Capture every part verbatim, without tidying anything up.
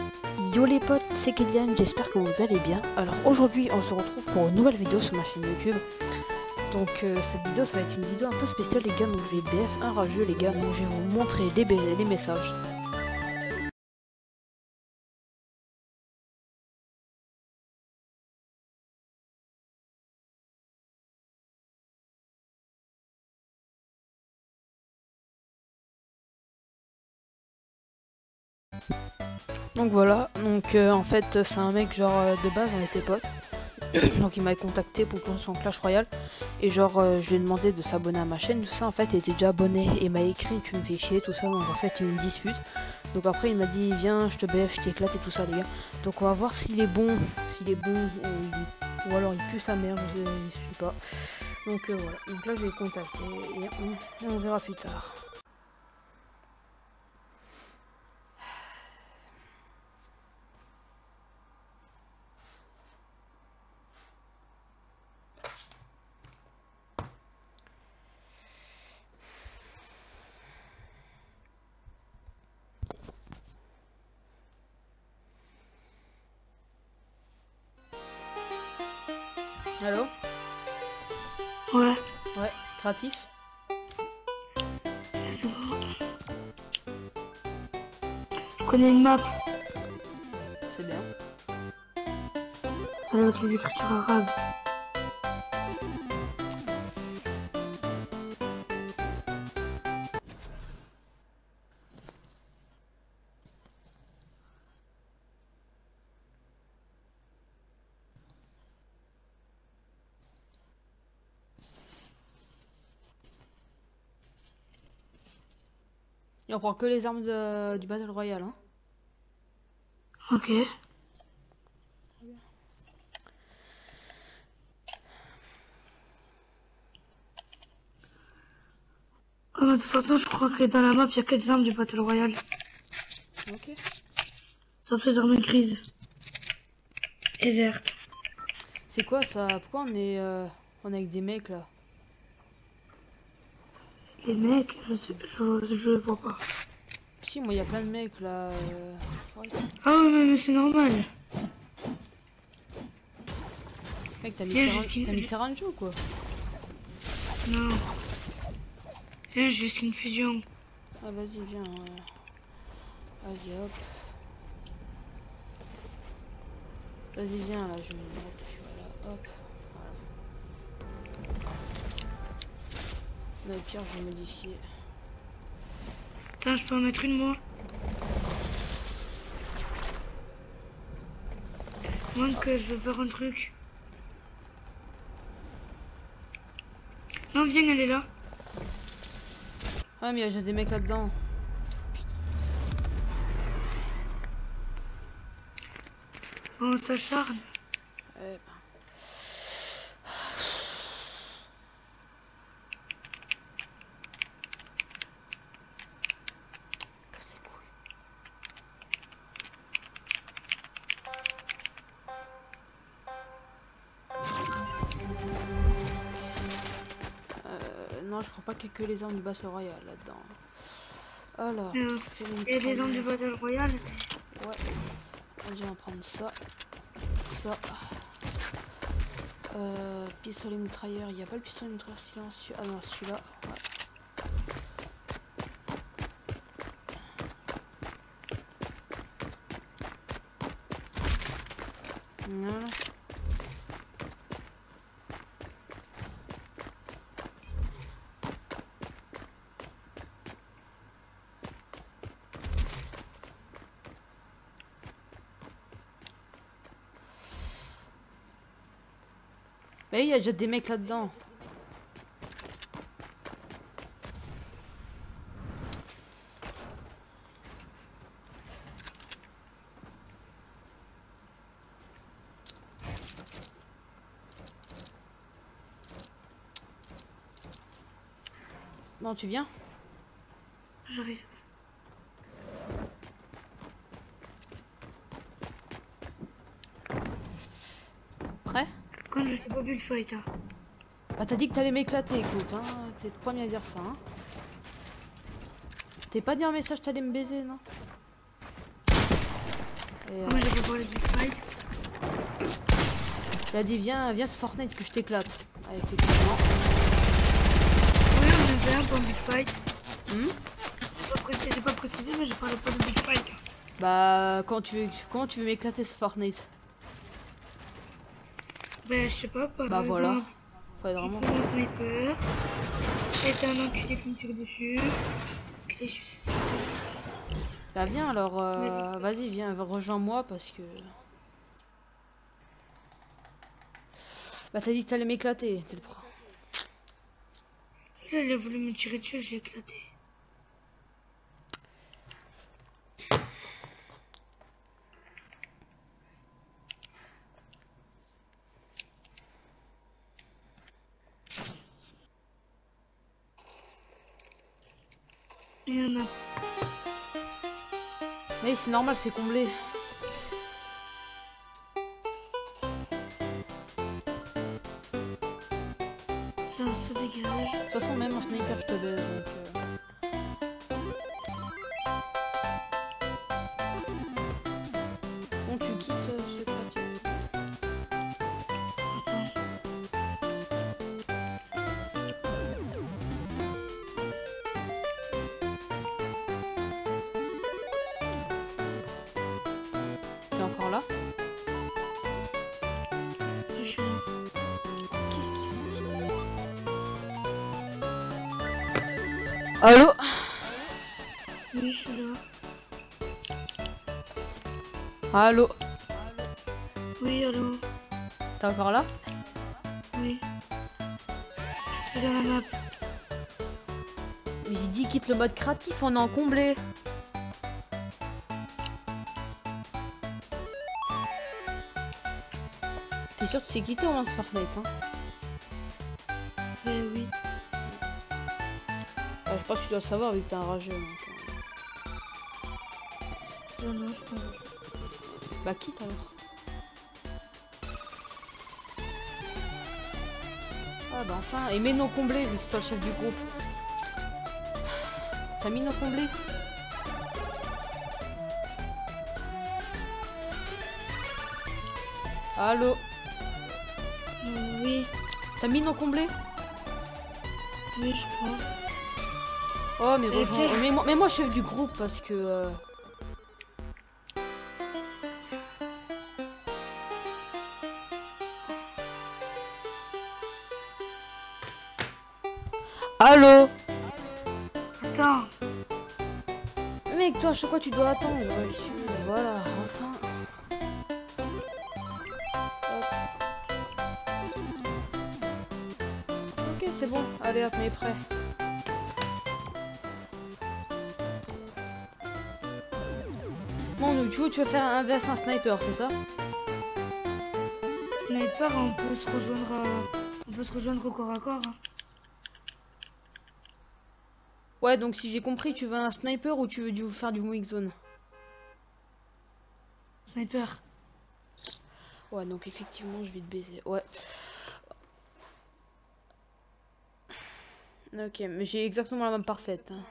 Yo les potes, c'est Kylian, j'espère que vous allez bien. Alors aujourd'hui on se retrouve pour une nouvelle vidéo sur ma chaîne YouTube. Donc euh, cette vidéo ça va être une vidéo un peu spéciale les gars, donc je vais B F un rageux les gars, donc je vais vous montrer les, les messages. Donc voilà, donc euh, en fait c'est un mec genre euh, de base on était potes. Donc il m'a contacté pour qu'on soit en Clash Royale. Et genre euh, je lui ai demandé de s'abonner à ma chaîne, tout ça en fait il était déjà abonné. Et il m'a écrit tu me fais chier tout ça, donc en fait il me dispute. Donc après il m'a dit viens je te B F, je t'éclate et tout ça les gars. Donc on va voir s'il est bon, s'il est bon ou, ou alors il pue sa mère, je, je sais pas. Donc euh, voilà, donc là je vais le contacter et on, on verra plus tard. Allô? Ouais. Ouais, créatif. Ça va. Je connais une map. C'est bien. Ça va être les écritures arabes. Et on prend que les armes de, du Battle Royale hein. Ok. Oh, de toute façon, je crois que dans la map, il y a que des armes du Battle Royale. Ok. Sauf les armes grises. Et vertes. C'est quoi ça? Pourquoi on est, euh, on est avec des mecs là? Les mecs, je sais, je, je vois pas. Si, moi il y a plein de mecs là. Euh... Ouais. Ah ouais, mais, mais c'est normal. Mec, t'as mis, Viens, terrain... je- t'as mis terrain de jeu quoi? Non. Viens, je vais essayer une fusion. Ah vas-y, viens. Ouais. Vas-y, hop. Vas-y, viens là, je me hop, voilà, hop. Voilà. Là, au pire, je vais modifier. Attends, je peux en mettre une moi. Moi que je veux faire un truc. Non, viens, elle est là. Ah, mais il y a déjà des mecs là-dedans. On s'acharne. Eh ben. Casse les couilles. Euh, non, je crois pas qu'il y a que les armes du Battle Royale là-dedans. Alors, Euh, c'est une Il y a des armes du Battle Royale. Ouais. Vas-y, on va prendre ça. Ça. Euh, pistolet mitrailleur. Il n'y a pas le pistolet mitrailleur silencieux. Ah non, celui-là. Ouais. Voilà. Mais il y a déjà des mecs là-dedans. Bon, tu viens? J'arrive. Prêt? Quand je sais pas plus le fight. Hein. Bah t'as dit que t'allais m'éclater, écoute, hein. T'es le premier à dire ça, hein. T'es pas dit un message t'allais me baiser, non? Et, Ah, moi j'ai pas parlé de Big Fight. il a dit viens, viens ce Fortnite que je t'éclate. Ah, effectivement. Oui, on est bien pour Big Fight. Hmm J'ai pas précisé, j'ai pas précisé, mais je parlais pas de Big Fight. bah quand tu veux, quand tu veux m'éclater ce Fortnite. Ben, je sais pas, par Bah voilà. exemple, Faut être je vraiment. prends mon sniper, et t'as un enculé qui me tire dessus. Ok, je suis sûr. Bah viens alors, euh, vas-y viens, rejoins-moi parce que. Bah t'as dit que t'allais m'éclater, t'es le pro. Là, il a voulu me tirer dessus, je l'ai éclaté. Il y en a. Mais c'est normal, c'est comblé. Ça, ça dégage. De toute façon, même en sniper, je te baise donc. Euh... Bon, tu quittes euh, ce quartier. T'es encore là? Je suis là. Qu'est-ce qu'il fait? Allô? Oui, je suis là. Allô? Oui, allô. T'es encore là? Oui. Je suis dans la map. Mais j'ai dit quitte le mode créatif, on est en comblé. T'es sûr que tu sais quitter au moins ce Fortnite hein? Eh oui. Bah, je pense que tu dois savoir vu que t'es un rageux. Donc, euh... Non, non, je pense. Bah quitte alors. Ah bah enfin, et mets nos comblés vu que c'est toi le chef du groupe. T'as mis nos comblés? Allô? Euh, oui. T'as mis nos comblés? Oui, je crois. Oh mais Et rejoins, tiens. mais moi, mais moi chef du groupe parce que... Euh... Allô? Attends. Mec, toi, à chaque fois, tu dois attendre. Ouais, voilà, enfin. Hop. Ok, c'est bon. Allez, hop, mais prêt. Bon, donc, du coup, tu veux faire un vs un sniper, c'est ça? Sniper, on peut se rejoindre, à... on peut se rejoindre au corps à corps. Hein. Ouais, donc, si j'ai compris, tu veux un sniper ou tu veux du... faire du mix zone? Sniper. Ouais, donc, effectivement, je vais te baiser. Ouais. Ok, mais j'ai exactement la même parfaite. Hein.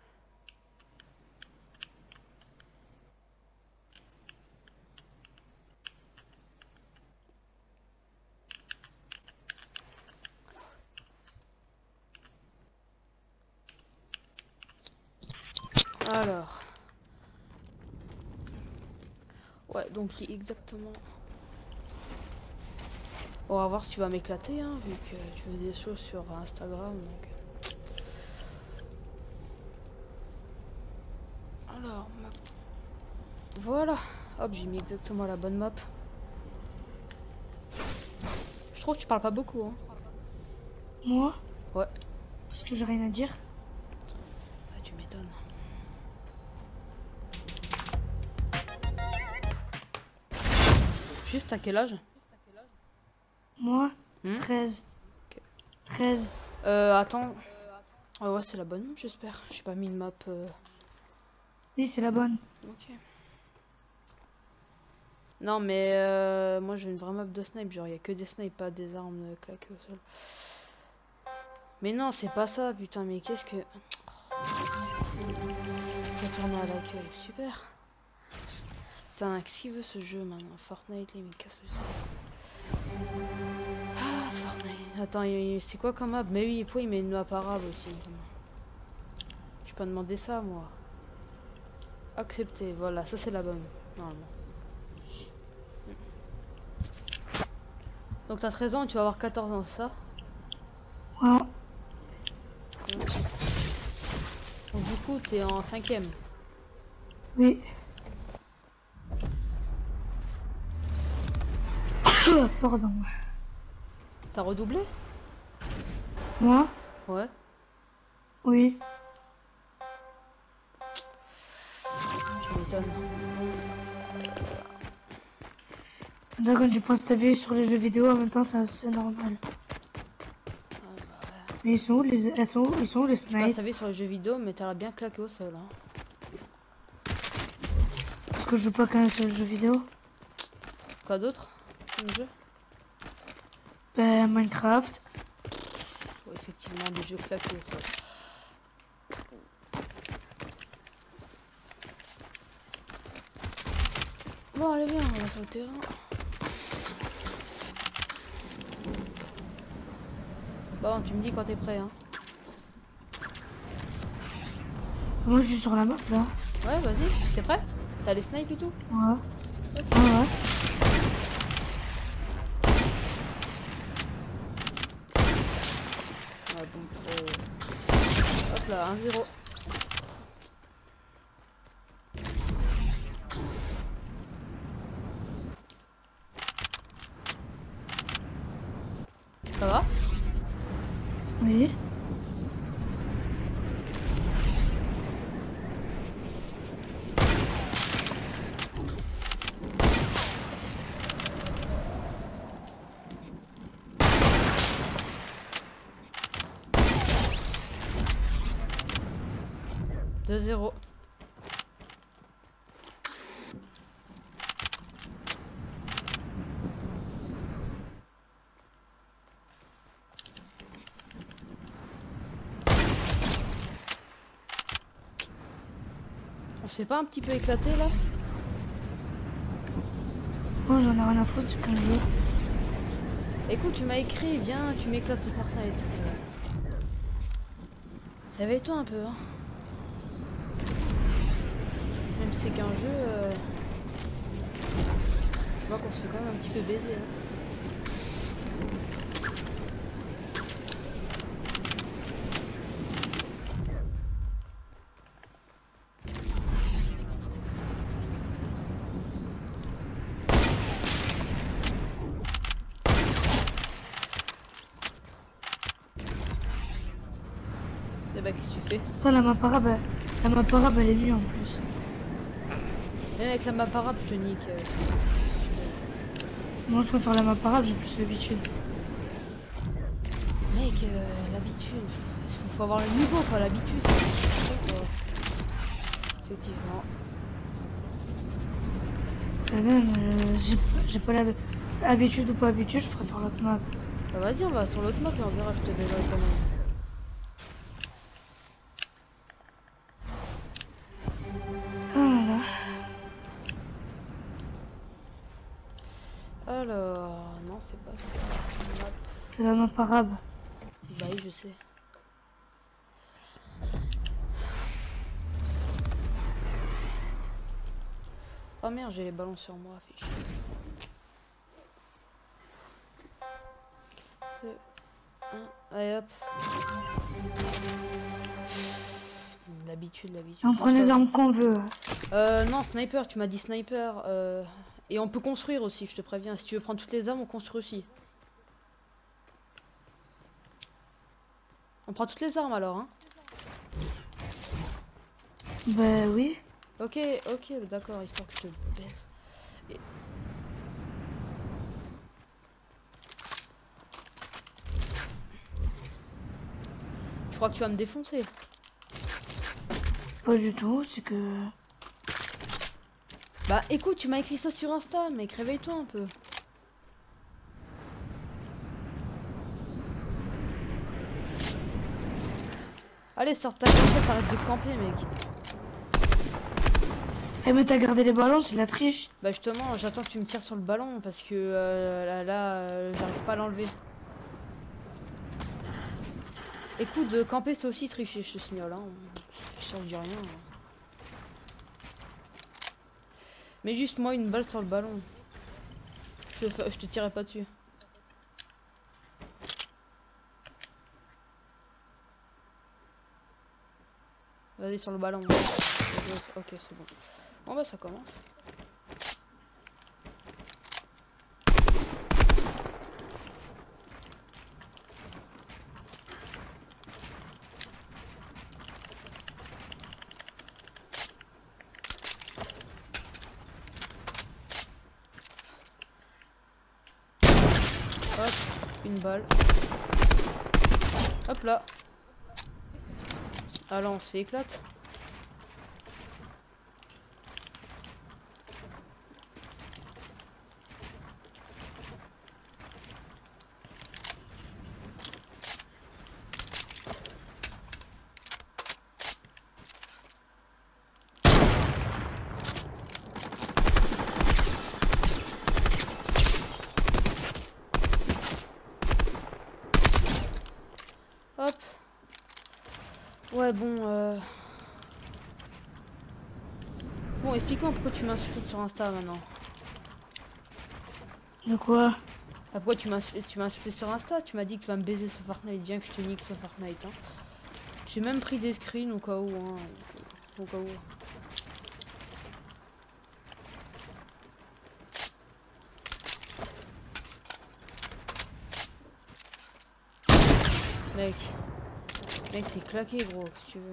Alors. Ouais, donc j'ai exactement... On va voir si tu vas m'éclater, hein, vu que tu fais des choses sur Instagram, donc... Alors, map... Voilà. Hop, j'ai mis exactement la bonne map. Je trouve que tu parles pas beaucoup, hein. Moi? Ouais. Parce que j'ai rien à dire. Ah, tu m'étonnes. Juste à quel âge? Moi? Hmm treize. Okay. treize. Euh, attends. Ah ouais, c'est la bonne, j'espère. J'ai pas mis une map... Euh... Oui, c'est la bonne. Ok. Non, mais euh, moi j'ai une vraie map de snipe. Genre, il y a que des snipes, pas des armes euh, claquées au sol. Mais non, c'est pas ça, putain. Mais qu'est-ce que... Oh, c'est fou. Retourner à l'accueil, super. Putain, qu'est-ce qu'il veut ce jeu maintenant? Fortnite, il me casse le sang. Ah, Fortnite. Attends, c'est quoi comme map? Mais oui, pourquoi il met une map arabe aussi? Je peux demander ça, moi. Accepter, voilà, ça c'est la bonne, normalement. Donc t'as treize ans et tu vas avoir quatorze ans, c'est ça? Ouais. Donc du coup, t'es en cinquième. Oui. Pardon. T'as redoublé? Moi? Ouais. Oui. Tu m'étonnes. Quand tu passes ta vie sur les jeux vidéo en même temps, c'est normal. Ah, bah ouais. Mais ils sont où les, elles sont où, ils sont où les Tu snipes? ta vie sur les jeux vidéo, mais t'as l'air bien claqué au sol. Hein. Parce que je joue pas quand même sur les jeux vidéo. Quoi d'autre comme jeu? Ben, Minecraft. Ouais, effectivement, des jeux claqués au sol. Bon, allez, viens, on va sur le terrain. Bon, tu me dis quand t'es prêt, hein. Moi, je suis sur la map, là. Ouais, vas-y, t'es prêt? T'as les snipes et tout? Ouais. Ouais, ouais. Ouais, bon, euh... hop là, un zéro. Ça va? Oui. deux zéro. On s'est pas un petit peu éclaté là? Moi, j'en ai rien à foutre, c'est qu'un jeu. Écoute, tu m'as écrit, viens, tu m'éclates ce Fortnite. Réveille-toi un peu, hein. Même si c'est qu'un jeu, euh... je vois qu'on se fait quand même un petit peu baiser. Hein. Et bah, qu'est-ce que tu fais? Putain, la map arabe, la map arabe, elle est mieux en plus. Et avec la map arabe, je te nique. Euh... Moi, je préfère la map arabe, j'ai plus l'habitude. Mec, euh, l'habitude. Il faut avoir le niveau, pas l'habitude. Effectivement. Et même, euh, j'ai pas l'habitude ou pas habitude, je préfère l'autre map. Bah vas-y, on va sur l'autre map et on verra, je te verrai quand même. Alors, non, c'est pas ça. C'est la map arabe. Bah oui, je sais. Oh merde, j'ai les ballons sur moi, c'est chiant. deux, un, allez hop. L'habitude, l'habitude. On prend les armes qu'on veut. Euh, non, sniper, tu m'as dit sniper. Euh... Et on peut construire aussi, je te préviens. Si tu veux prendre toutes les armes, on construit aussi. On prend toutes les armes alors, hein? Bah oui. Ok, ok, d'accord, histoire que je te baisse. Et... Je crois que tu vas me défoncer. Pas du tout, c'est que... Bah écoute, tu m'as écrit ça sur Insta, mec, réveille-toi un peu. Allez, sors ta gueule, t'arrêtes de camper, mec. Eh mais t'as gardé les ballons, c'est de la triche. Bah justement, j'attends que tu me tires sur le ballon parce que euh, là, là euh, j'arrive pas à l'enlever. Écoute, de camper c'est aussi tricher, je te signale. Hein. Je ne dis rien. Mais juste moi une balle sur le ballon. Je, je te tirerai pas dessus. Vas-y sur le ballon. Ok, c'est bon. Bon bah ça commence. Hop, une balle. Hop là. Ah là on se fait éclate. Hop. Ouais bon euh... Bon explique-moi pourquoi tu m'as insulté sur Insta maintenant. De quoi? Ah, pourquoi tu m'as tu m'as insulté sur Insta? Tu m'as dit que tu vas me baiser ce Fortnite, bien que je te nique ce Fortnite. Hein. J'ai même pris des screens au cas où. Hein. Au cas où. Mec. Mec, t'es claqué, gros, si tu veux.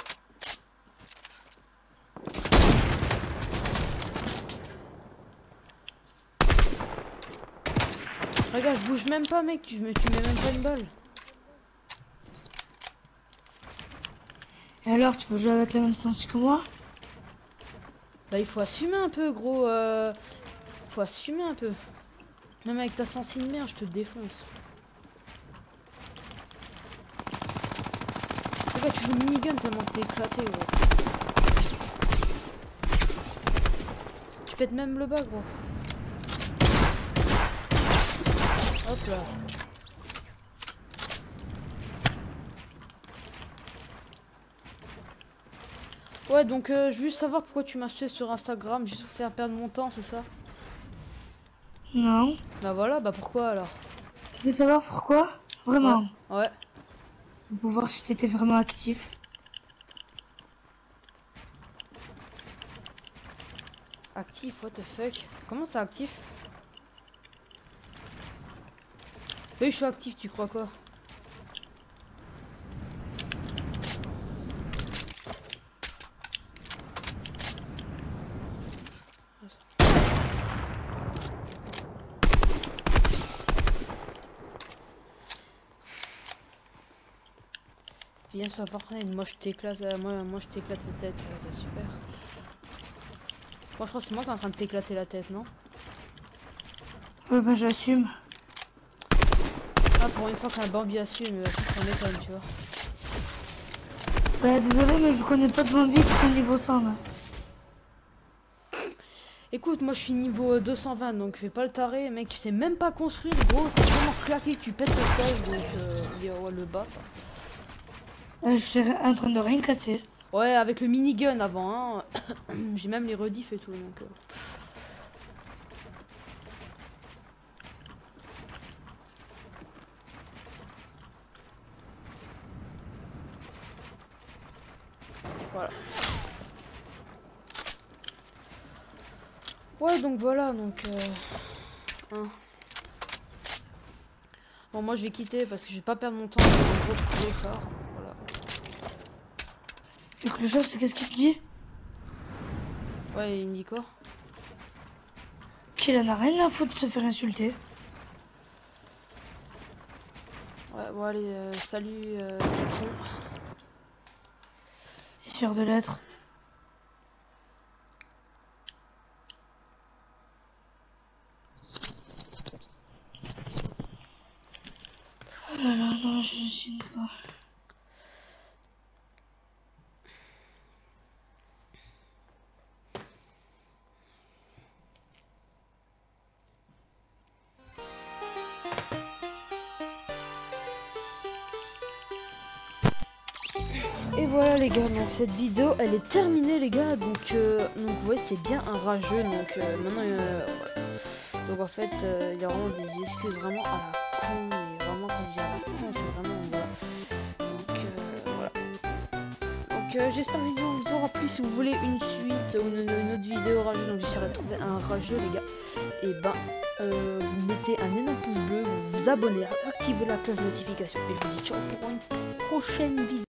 Regarde, je bouge même pas, mec. Tu me, tu mets même pas une balle. Et alors, tu veux jouer avec la même sens que moi? Bah, il faut assumer un peu, gros. Euh... Faut assumer un peu. Même avec ta sensi de merde, je te défonce. Regarde, tu joues minigun tellement que t'es éclaté, gros. Tu pètes même le bas, gros. Hop là. Ouais, donc euh, je veux juste savoir pourquoi tu m'as acheté sur Instagram, juste pour faire perdre mon temps, c'est ça? Non. Bah voilà, bah pourquoi alors? Tu veux savoir pourquoi? Vraiment? Ouais. Ouais. Pour voir si t'étais vraiment actif. Actif, what the fuck? Comment ça actif? Oui, je suis actif, tu crois quoi? Viens sur Fortnite, moi je t'éclate, euh, moi, moi je t'éclate la tête, euh, bah, super. Moi je crois que c'est moi qui est en train de t'éclater la tête, non? Ouais, bah j'assume. Ah, pour une fois qu'un Bambi assume, euh, ça m'étonne, tu vois. Bah désolé, mais je connais pas de Bambi qui sont niveau cent là. Écoute, moi je suis niveau deux cent vingt, donc fais pas le taré, mec, tu sais même pas construire, gros, t'es vraiment claqué, tu pètes le stage, donc euh, via ouais, le bas. Euh, je suis en train de rien casser. Ouais, avec le minigun avant, hein. J'ai même les rediffs et tout, donc... Euh... Voilà. Ouais, donc voilà, donc... Euh... Hein. Bon, moi je vais quitter parce que je vais pas perdre mon temps avec un gros clochard. Voilà. Le clochard, c'est qu'est-ce qu'il te dit? Ouais, il me dit quoi? Qu'il en a rien à foutre de se faire insulter. Ouais, bon allez, euh, salut, euh, petit con. Fier de l'être. Oh là là, non, je n'imagine pas. Et voilà les gars, donc cette vidéo elle est terminée les gars, donc euh, donc vous voyez c'est bien un rageux, donc euh, maintenant euh, ouais. Donc en fait euh, il y a vraiment des excuses vraiment à la con, mais vraiment quand je dis à la con c'est vraiment voilà. Donc euh, voilà. Donc euh, j'espère que la vidéo vous aura plu. Si vous voulez une suite ou une, une autre vidéo rageux, donc j'essaierai de trouver un rageux les gars, et ben euh, vous mettez un énorme pouce bleu, vous vous abonnez, activez la cloche de notification et je vous dis ciao pour une prochaine vidéo.